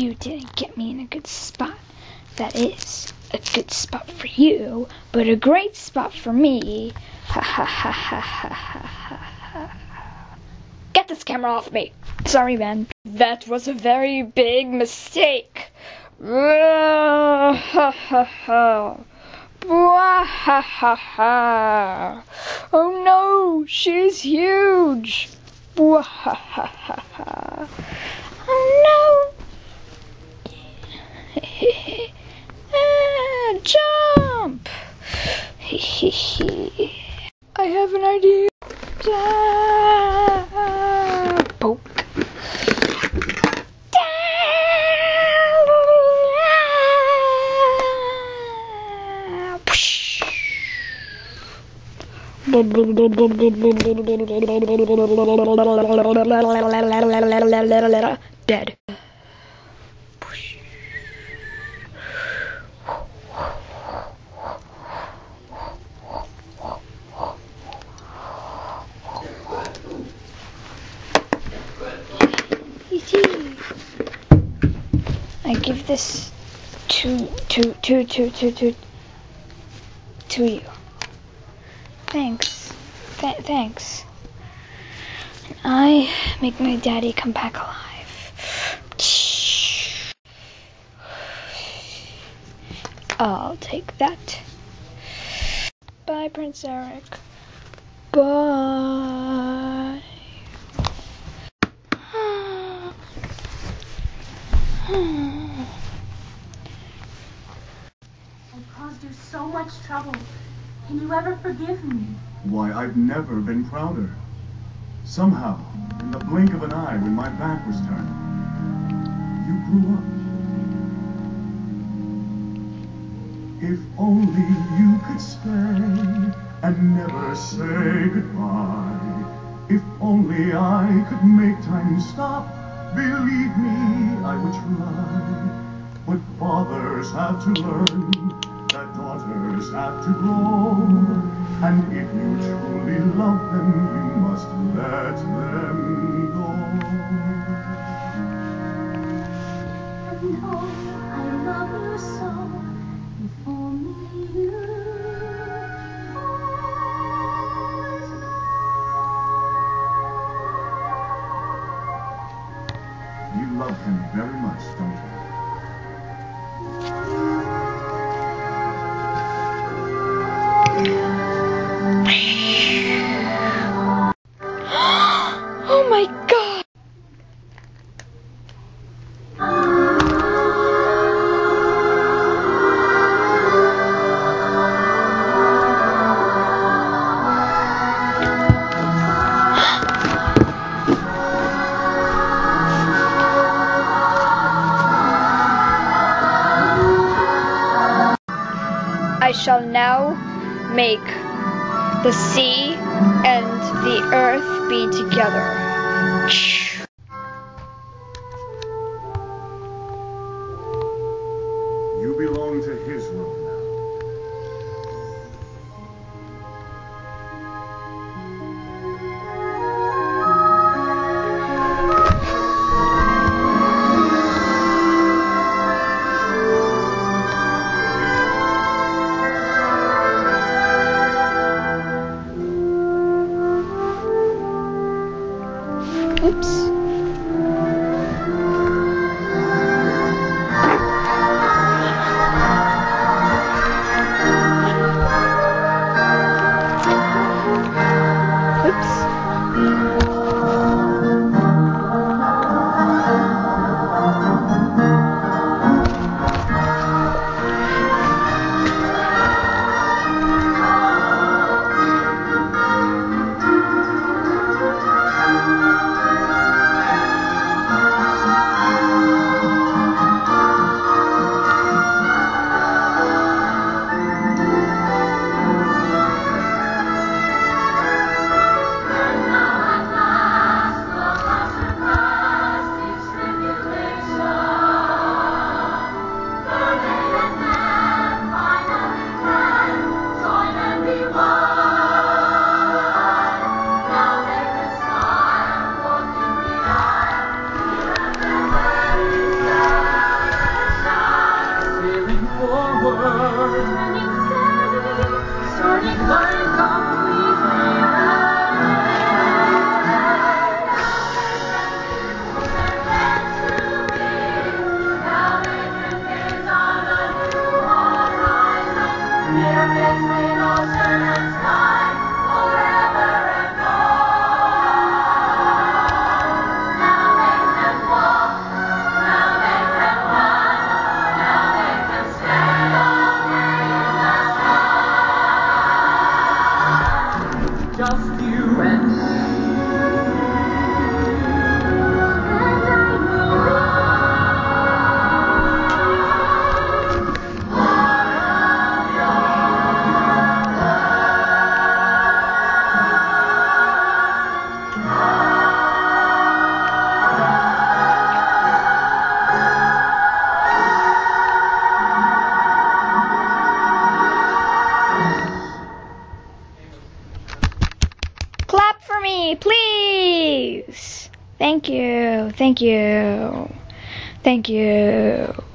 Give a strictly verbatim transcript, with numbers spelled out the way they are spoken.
you didn't get me in a good spot. That is a good spot for you, but a great spot for me. Ha ha ha ha ha ha ha. Get this camera off me. Sorry, man. That was a very big mistake. Ha ha ha. Ha ha ha. Oh no, she's huge. Ha ha ha ha. Oh no. Ah, jump. I have an idea. Ah, poke. Dead. I give this to to to to to to to you. Thanks. Th thanks. And I make my daddy come back alive. I'll take that. Bye, Prince Eric. Bye. I caused you so much trouble. Can you ever forgive me? Why, I've never been prouder. Somehow, in the blink of an eye when my back was turned, you grew up. If only you could stay and never say goodbye. If only I could make time stop. Believe me, I would try. But fathers have to learn that daughters have to grow. And if you truly love them, you must let them go. And oh, I love you so. If only you always know. You love him very much, don't you? Oh my God! I shall now make the sea and the earth be together. You belong to his world now. Oops. me, please. Thank you. Thank you. Thank you.